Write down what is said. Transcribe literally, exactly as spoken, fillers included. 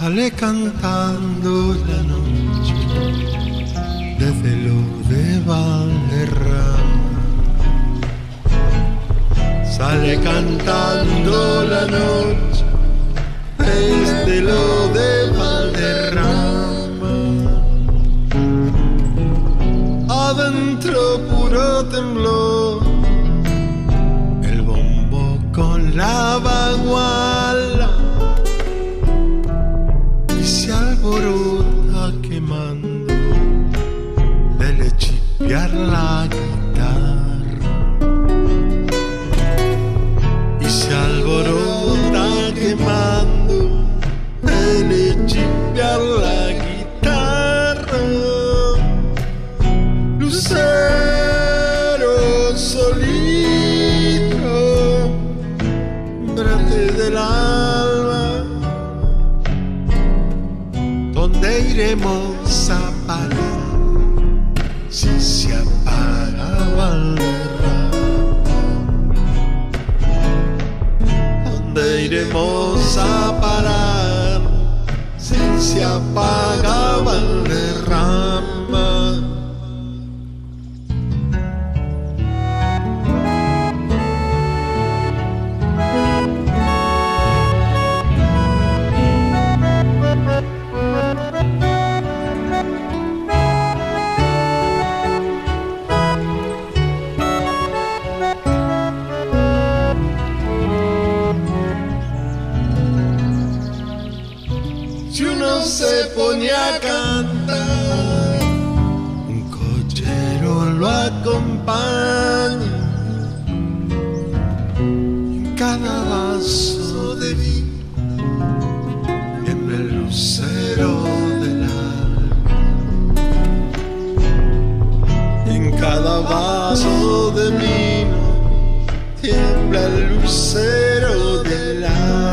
sale cantando la noche desde lo de Valderrama. Sale cantando la noche desde lo de Valderrama. Adentro puro temblor, el bombo con la baguala y se alborota quemando de le chipear la guitarra. Y se alborota quemando de le chipear la guitarra. Lucero solito, brate del alma, ¿dónde iremos a parar si se apaga Valderrama? ¿Dónde iremos a parar si se apaga Valderrama? Si uno se pone a cantar, un cochero lo acompaña. En cada vaso de vino tiembla el lucero del alma. En cada vaso de vino tiembla el lucero del alma.